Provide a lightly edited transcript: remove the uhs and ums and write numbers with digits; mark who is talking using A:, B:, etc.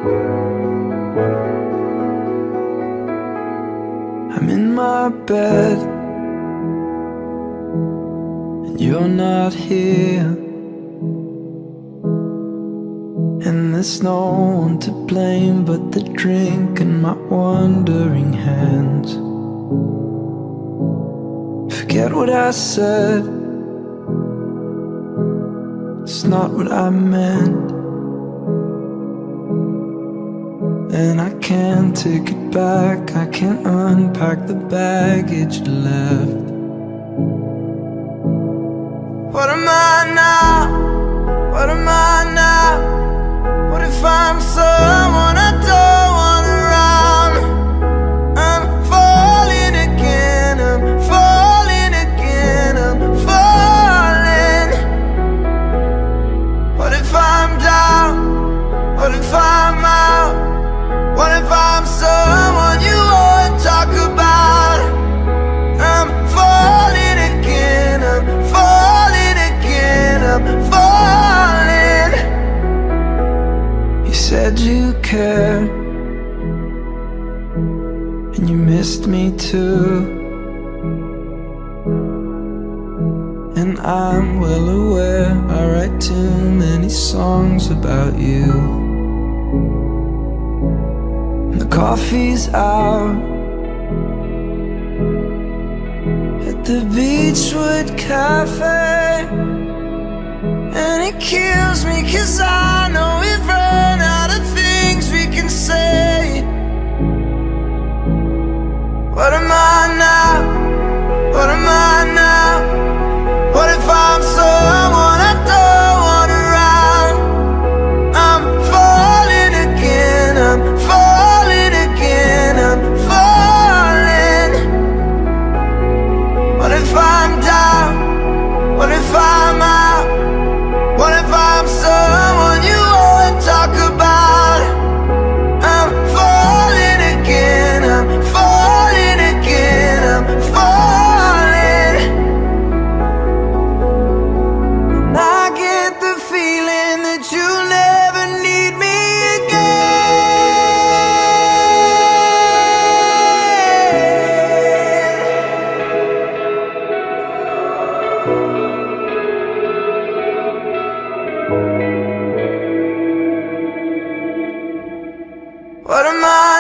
A: I'm in my bed and you're not here, and there's no one to blame but the drink and my wandering hands. Forget what I said, it's not what I meant, and I can't take it back. I can't unpack the baggage left. What am I now? What am I now? What if I'm someone I don't want around? I'm falling again, I'm falling again, I'm falling. What if I'm down? What if I'm out? What if I'm someone you won't talk about? I'm falling again, I'm falling again, I'm falling. You said you care, and you missed me too, and I'm well aware I write too many songs about you. The coffee's out at the Beachwood Cafe, and it kills me 'cause I know we've run out of things we can say. What am I now? What am I now? What if I'm someone I don't want around? I'm falling again, I'm falling again, I'm falling. What if I'm down? What if I'm out? What if I'm someone you won't talk about? I'm falling again, I'm falling again, I'm falling. And I get the feeling that you'll never need me again. What am I